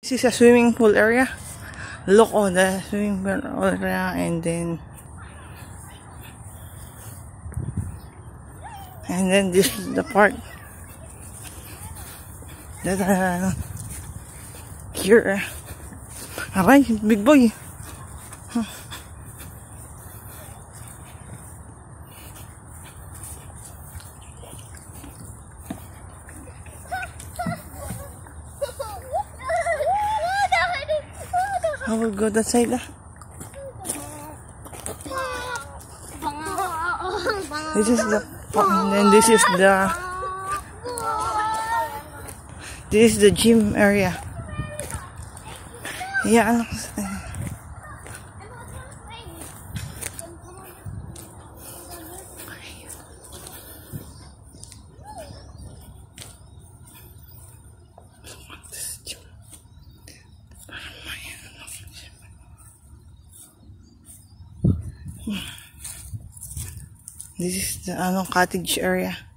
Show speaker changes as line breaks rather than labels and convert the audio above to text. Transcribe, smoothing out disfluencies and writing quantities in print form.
This is a swimming pool area. Look on the swimming pool area, and then this is the part that here. Alright, big boy. I will go that side. This is the and then this is the gym area. Yeah. This is the cottage area.